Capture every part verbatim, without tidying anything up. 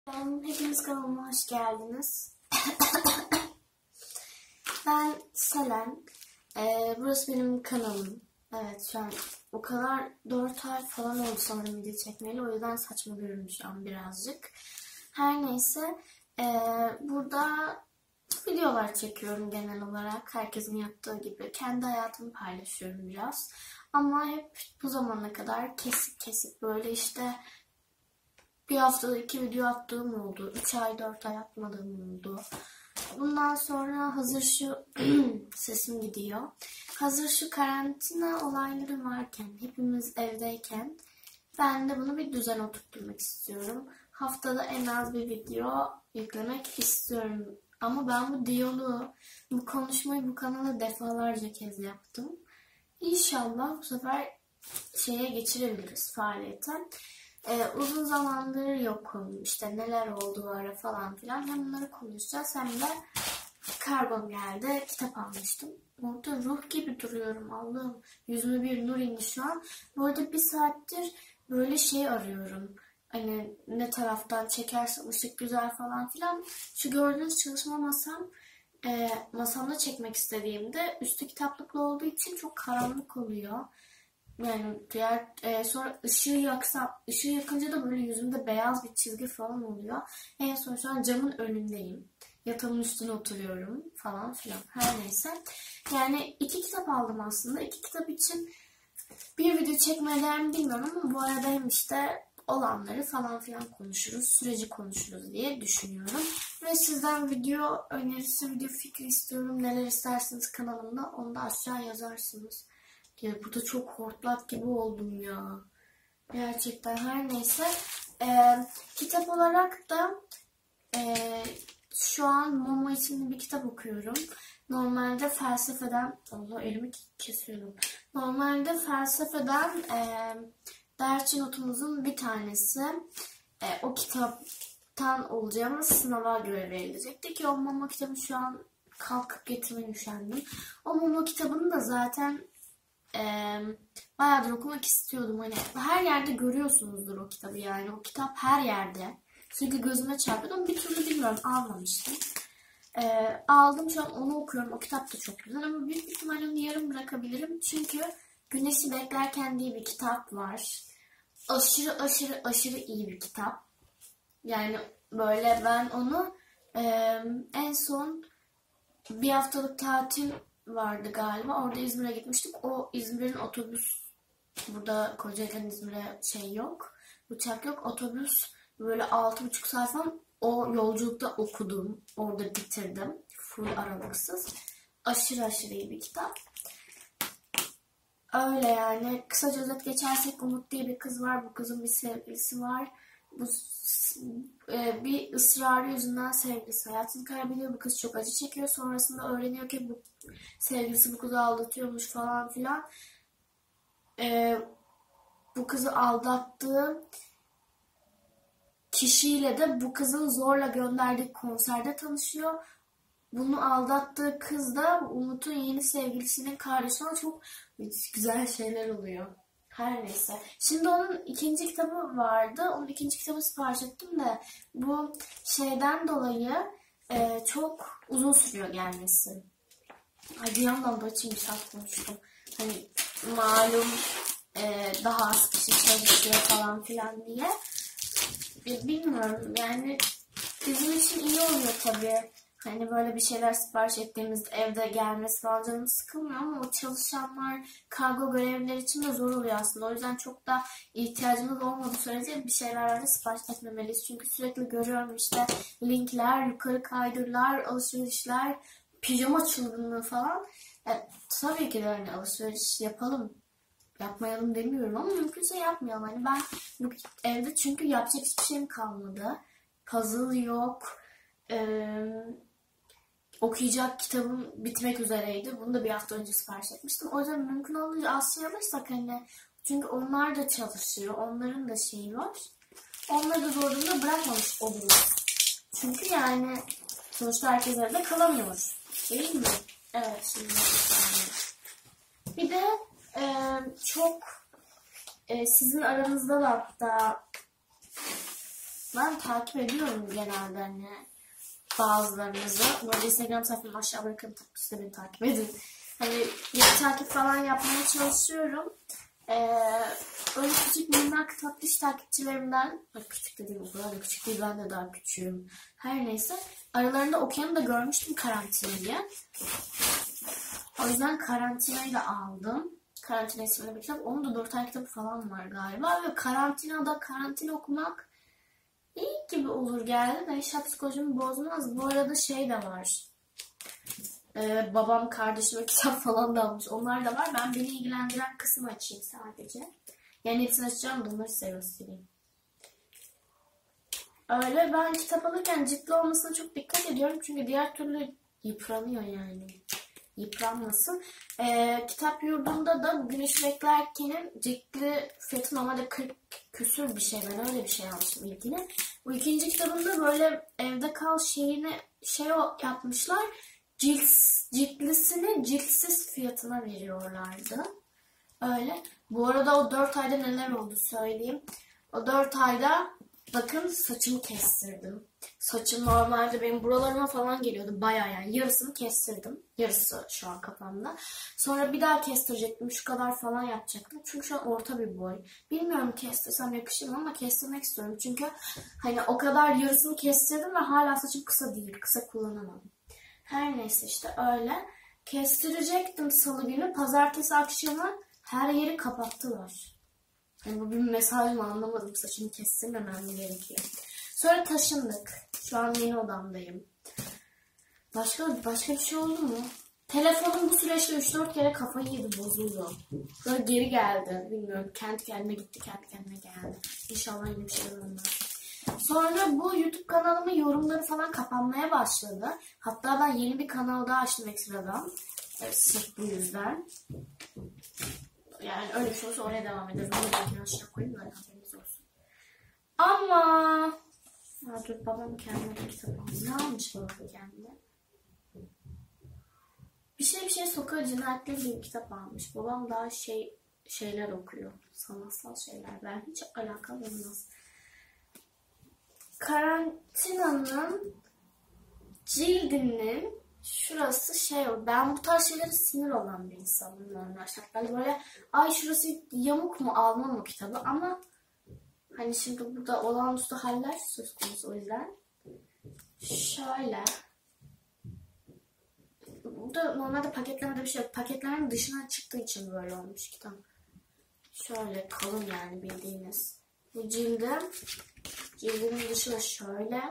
Hepiniz kanalıma hoş geldiniz. Ben Selen. Ee, burası benim kanalım. Evet, şu an o kadar dört ay falan oldu sanırım video çekmeyeli. O yüzden saçma görünüyor şu an birazcık. Her neyse. E, burada videolar çekiyorum genel olarak. Herkesin yaptığı gibi. Kendi hayatımı paylaşıyorum biraz. Ama hep bu zamana kadar kesik kesik böyle işte... Bir haftada iki video attığım oldu. Üç ay, dört ay atmadığım oldu. Bundan sonra hazır şu sesim gidiyor. Hazır şu karantina olayları varken, hepimiz evdeyken ben de bunu bir düzen oturtmak istiyorum. Haftada en az bir video yüklemek istiyorum. Ama ben bu diyaloğu, bu konuşmayı bu kanala defalarca kez yaptım. İnşallah bu sefer şeye geçirebiliriz faaliyeten. Ee, uzun zamandır yokum, işte neler oldu ara falan filan, hem bunları konuşacağız hem de kargom geldi, kitap almıştım. Orada ruh gibi duruyorum, Allah'ım, yüzüme bir nur indi şu an. Bu arada bir saattir böyle şey arıyorum, hani ne taraftan çekersem ışık güzel falan filan. Şu gördüğünüz çalışma masam, e, masamda çekmek istediğimde üstü kitaplıklı olduğu için çok karanlık oluyor. Yani diğer e, sonra ışığı yaksam, ışığı yakınca da böyle yüzümde beyaz bir çizgi falan oluyor. En son şu an camın önündeyim. Yatağımın üstüne oturuyorum falan filan. Her neyse. Yani iki kitap aldım aslında. İki kitap için bir video çekmeye değer mi bilmiyorum ama bu arada hem işte olanları falan filan konuşuruz. Süreci konuşuruz diye düşünüyorum. Ve sizden video önerisi, video fikri istiyorum. Neler isterseniz kanalımda, onu da aşağı yazarsınız. Ya bu da çok hortlak gibi oldum ya. Gerçekten her neyse. Ee, kitap olarak da e, şu an Momo isimli bir kitap okuyorum. Normalde felsefeden, Allah elimi kesiyorum. Normalde felsefeden e, ders notumuzun bir tanesi. E, o kitaptan olacağımız sınava göre verilecekti ki o Momo kitabı şu an kalkıp getirmeye üşendim. O Momo kitabını da zaten Ee, bayağıdır okumak istiyordum. Hani her yerde görüyorsunuzdur o kitabı yani. O kitap her yerde. Sürekli gözüme çarpıyordu ama bir türlü bilmiyorum, almamıştım. Ee, aldım, şu an onu okuyorum. O kitap da çok güzel ama büyük ihtimalle onu yarım bırakabilirim. Çünkü Güneşi Beklerken diye bir kitap var. Aşırı aşırı aşırı iyi bir kitap. Yani böyle ben onu e, en son bir haftalık tatil vardı galiba. Orada İzmir'e gitmiştik. O İzmir'in otobüs, burada Kocaeli'den İzmir'e şey yok, uçak yok. Otobüs böyle altı buçuk saat falan o yolculukta okudum. Orada bitirdim. Full aralıksız. Aşırı aşırı iyi bir kitap. Öyle yani. Kısaca özet geçersek, Umut diye bir kız var. Bu kızın bir sevgilisi var. Bu e, bir ısrarı yüzünden sevgilisi hayatını kaybediyor. Bu kız çok acı çekiyor. Sonrasında öğreniyor ki bu sevgilisi bu kızı aldatıyormuş falan filan. E, bu kızı aldattığı kişiyle de bu kızın zorla gönderdiği konserde tanışıyor. Bunu aldattığı kız da Umut'un yeni sevgilisinin kardeşi, ama çok güzel şeyler oluyor. Her neyse. Şimdi onun ikinci kitabı vardı. Onun ikinci kitabını sipariş ettim de bu şeyden dolayı e, çok uzun sürüyor gelmesi. Ay, bir yandan da açayım, saat konuştum. Hani malum e, daha az kişi çalışıyor falan filan diye. E, bilmiyorum yani, bizim için iyi oluyor tabii. Hani böyle bir şeyler sipariş ettiğimizde evde gelmesi falan canım sıkılmıyor ama o çalışanlar, kargo görevlileri için de zor oluyor aslında. O yüzden çok da ihtiyacımız olmadığı sürece bir şeylerle sipariş etmemeliyiz. Çünkü sürekli görüyorum işte linkler, yukarı kaydırlar, alışverişler, pijama çılgınlığı falan. Yani, tabii ki de hani alışveriş yapalım, yapmayalım demiyorum ama mümkünse yapmayalım. Hani ben bu evde çünkü yapacak hiçbir şeyim kalmadı. Puzzle yok. Ee, okuyacak kitabım bitmek üzereydi. Bunu da bir hafta önce sipariş etmiştim. O yüzden mümkün olduğunca az şey alırsak hani, çünkü onlar da çalışıyor. Onların da şeyi var. Onları da zor durumda bırakmamış oluruz. Çünkü yani sonuçta herkes evde kalamıyor. Değil mi? Evet, şimdi bir de e, çok e, sizin aranızda da hatta Ben takip ediyorum genelde hani bazılarınızı. Bu arada Instagram sayfamı aşağı bırakın. Siz de beni takip edin. Hani yeni takip falan yapmaya çalışıyorum. Ee, öyle küçük minnak tatlış takipçilerimden, bak küçük dediğim o kadar da küçük değil, ben de daha küçüğüm. Her neyse, aralarında okuyanı da görmüştüm karantinayı. O yüzden karantinayı da aldım. Karantina isimli bir kitap. Onun da dört tane kitabı falan var galiba. Ve karantinada karantina okumak iyi gibi olur geldi de inşallah psikolojimi bozmaz. Bu arada şey de var. Ee, babam kardeşime kitap falan da almış. Onlar da var. Ben beni ilgilendiren kısmı açayım sadece. Yani hepsini açacağım da onları size göstereyim. Öyle ben kitap alırken ciltli olmasına çok dikkat ediyorum. Çünkü diğer türlü yıpranıyor yani. Yıpranmasın. Ee, kitap yurdunda da Güneş Beklerken'in ciltli fiyatı normalde kırk küsür bir şey. Ben öyle bir şey almıştım ilkini. Bu ikinci kitabında böyle evde kal şeyini şey yapmışlar. Cilt, ciltlisini ciltsiz fiyatına veriyorlardı. Öyle. Bu arada o dört ayda neler oldu söyleyeyim. O dört ayda bakın saçımı kestirdim. Saçım normalde benim buralarıma falan geliyordu. Bayağı yani yarısını kestirdim. Yarısı şu an kafamda. Sonra bir daha kestirecektim. Şu kadar falan yapacaktım. Çünkü şu an orta bir boy. Bilmiyorum kestirsem yakışır mı ama kestirmek istiyorum. Çünkü hani o kadar yarısını kestirdim ve hala saçım kısa değil. Kısa kullanamam. Her neyse işte öyle. Kestirecektim salı günü. Pazartesi akşamı her yeri kapattılar. Yani bu bir mesaj mı anlamadım. Saçımı kestirmemem mi gerekiyor. Sonra taşındık. Şu an yeni odamdayım. Başka başka bir şey oldu mu? Telefonum bu süreçte üç dört kere kafayı yedi, bozuldu. Sonra geri geldi. Bilmiyorum. Kendi kendine gitti. Kendi kendine geldi. İnşallah yeni bir şey olmaz. Sonra bu YouTube kanalımın yorumları falan kapanmaya başladı. Hatta ben yeni bir kanal daha açtım ekstradan. Evet, sırf bu yüzden. Yani öyle bir şey olursa oraya devam ederiz. Onu da aşağı koyayım da haberiniz olsun. Ama... Ya dur, babam kendine bir kitap almış. Ne almış babam kendine? Bir şey bir şey Sokak Cinayetleri diye bir kitap almış. Babam daha şey şeyler okuyor. Sanatsal şeyler. Ben hiç alakam olmaz. Karantinanın cildinin şurası şey, ben bu tarz şeylere sinir olan bir insanım normal şartlarda. Böyle ay şurası yamuk mu, almam o kitabı ama hani şimdi burada olağanüstü haller söz konusu, o yüzden şöyle. Burada normalde paketlemede bir şey yok. Paketlemenin dışına çıktığı için böyle olmuş kitap. Şöyle kalın yani bildiğiniz. Bu cildim. Cildimin dışı da şöyle.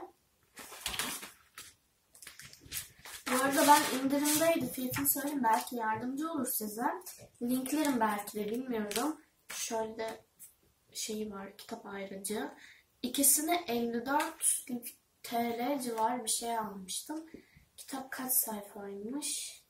Bu arada ben indirimdeydi. Fiyatını söyleyeyim. Belki yardımcı olur size. Linklerim belki de, bilmiyorum. Şöyle şeyi var. Kitap ayrıcı. İkisini elli dört T L civarı bir şey almıştım. Kitap kaç sayfaymış?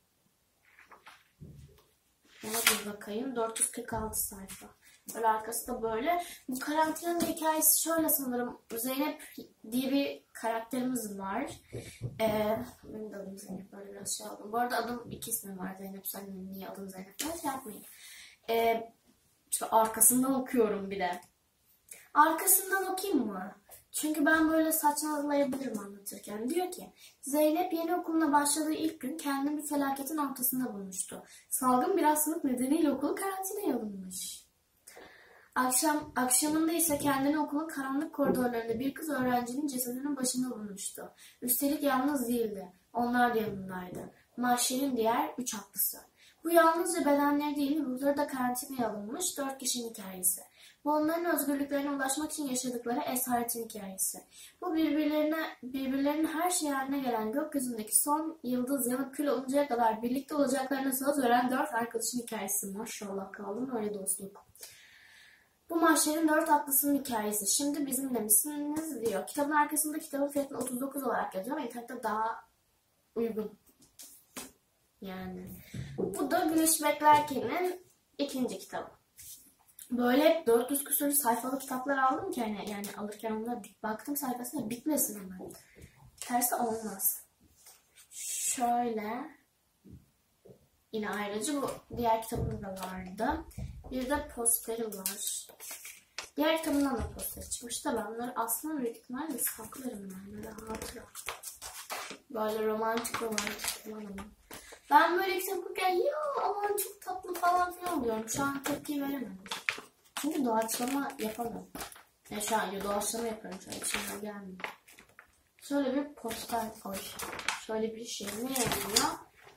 Ona bir bakayım. dört yüz kırk altı sayfa. Böyle arkası da böyle. Bu karantinanın hikayesi şöyle sanırım. Zeynep diye bir karakterimiz var. Ee, benim de adım Zeynep. Böyle biraz şey aldım. Bu arada adım iki ismi var. Zeynep Salim. Niye adım Zeynep? Ben şey yapmayayım. Ee, işte arkasından okuyorum bir de. Arkasından okuyayım mı? Çünkü ben böyle saçmalayabilirim anlatırken. Diyor ki, Zeynep yeni okuluna başladığı ilk gün kendini bir felaketin ortasında bulmuştu. Salgın bir hastalık nedeniyle okulu karantinaya alınmış. Akşam, akşamında ise kendini okulun karanlık koridorlarında bir kız öğrencinin cesedinin başında bulmuştu. Üstelik yalnız değildi. Onlar da yanındaydı. Mahşer'in diğer üç atlısı. Bu yalnızca bedenleri değil, ruhları da karantinaya alınmış dört kişinin hikayesi. Bu onların özgürlüklerine ulaşmak için yaşadıkları esaretin hikayesi. Bu birbirlerine, birbirlerinin her şey haline gelen gökyüzündeki son yıldız yanıp kül oluncaya kadar birlikte olacaklarına söz veren dört arkadaşın hikayesi. Maşallah kaldım öyle dostluk. Bu Mahşer'in dört atlısının hikayesi. Şimdi bizimle misiniz diyor. Kitabın arkasında kitabın fiyatını otuz dokuz olarak yazıyor ama internette daha uygun. Yani. Bu da Güneş Beklerken'in ikinci kitabı. Böyle hep dört yüz küsur sayfalı kitaplar aldım ki yani, yani alırken onlara baktım sayfasına, bitmesin hemen. Tersi olmaz. Şöyle. Yine ayrıca bu diğer kitabım da vardı. Bir de posteri var. Diğer kitabından da poster çıkmıştı. Ben bunları aslında büyük ihtimalle saklarım yani. Böyle hatıra. Böyle romantik romantik falan ama. Ben böyle kitap okurken ya aman çok tatlı falan filan oluyorum. Şu an tepki veremedim. Çünkü doğaçlama yapamam. Yani şu an doğaçlama yapıyorum. Şöyle içimden gelmiyor. Şöyle bir poster koy. Şöyle bir şey ne yazıyor?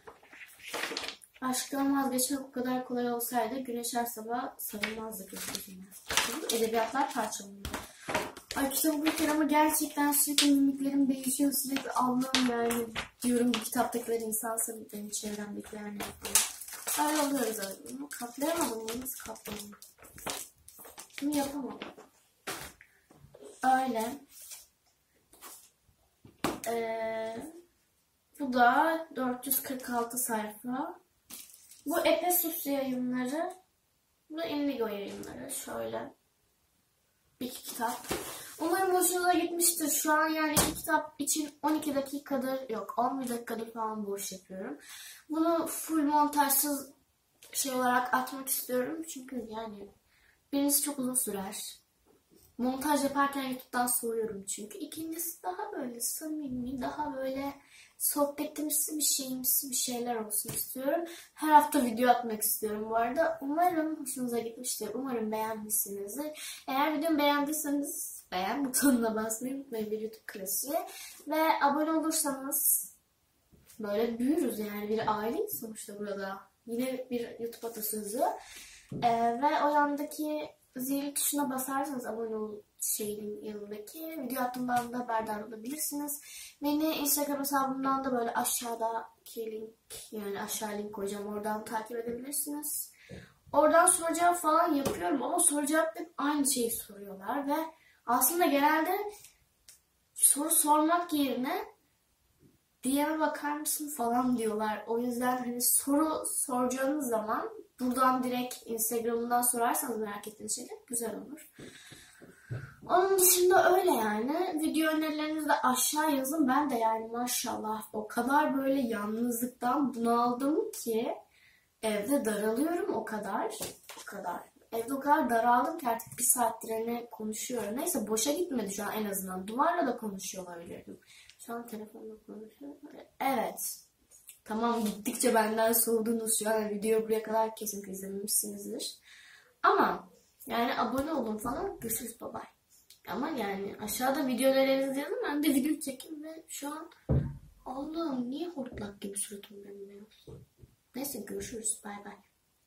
Aşktan vazgeçmek o kadar kolay olsaydı güneş her sabah sarılmazdı gökyüzüne. Edebiyatlar parçalanıyor. Ay kitap okurken ama gerçekten sürekli mimiklerim değişiyor. Sürekli Allah'ım yani diyorum bu kitaptakiler insansa benim çevremdekiler ne yapıyor. Öyle oluyoruz öyle. Bunu katlayamadım. Bunu nasıl katlayamadım? Bunu yapamadım. Öyle. Ee, bu da dört yüz kırk altı sayfa. Bu Epesus yayınları. Bu da Indigo yayınları. Şöyle. İki kitap. Umarım hoşunuza gitmiştir. Şu an yani iki kitap için on iki dakikadır yok on bir dakikadır falan boş yapıyorum. Bunu full montajsız şey olarak atmak istiyorum. Çünkü yani birincisi çok uzun sürer. Montaj yaparken YouTube'dan soruyorum çünkü. İkincisi daha böyle samimi, daha böyle sohbetimsi bir şeyimsi bir şeyler olsun istiyorum. Her hafta video atmak istiyorum bu arada. Umarım hoşunuza gitmiştir. Umarım beğenmişsinizdir. Eğer videomu beğendiyseniz beğen butonuna basmayı unutmayın, bir YouTube klasiği. Ve abone olursanız böyle büyürüz yani, bir aileyiz sonuçta burada. Yine bir YouTube atasözü. Ee, ve o yandaki zil tuşuna basarsanız abone ol şeyin yanındaki video attığımdan da haberdar olabilirsiniz. Beni Instagram hesabımdan da böyle aşağıdaki link, yani aşağı link koyacağım, oradan takip edebilirsiniz. Oradan soru cevap falan yapıyorum ama soru cevap hep aynı şeyi soruyorlar ve aslında genelde soru sormak yerine D M'e bakar mısın falan diyorlar. O yüzden hani soru soracağınız zaman buradan direkt Instagram'dan sorarsanız merak ettiğiniz şeyler güzel olur. Onun dışında öyle yani. Video önerilerinizi de aşağı yazın. Ben de yani maşallah o kadar böyle yalnızlıktan bunaldım ki evde daralıyorum o kadar. O kadar. Evde o kadar daraldım ki artık bir saattir hani konuşuyorum. Neyse boşa gitmedi şu an en azından. Duvarla da konuşuyor olabilirdim. Şu an telefonla konuşuyorum. Evet. Tamam, gittikçe benden soğudunuz şu an. Video buraya kadar kesinlikle izlememişsinizdir. Ama yani abone olun falan. Görüşürüz, bye bye. Ama yani aşağıda videolarınızı yazın. Ben de video çekeyim ve şu an Allah'ım niye hortlak gibi suratım benim ya. Neyse görüşürüz, bye bye.